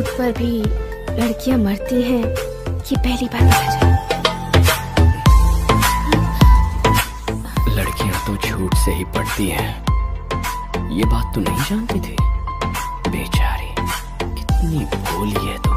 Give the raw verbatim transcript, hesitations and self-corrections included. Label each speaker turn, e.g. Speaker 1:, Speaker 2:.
Speaker 1: झूठ पर भी लड़कियां मरती हैं, ये पहली बार पता चला।
Speaker 2: लड़कियां तो झूठ से ही पड़ती हैं, ये बात तू नहीं जानती थी? बेचारी कितनी भोली है तू।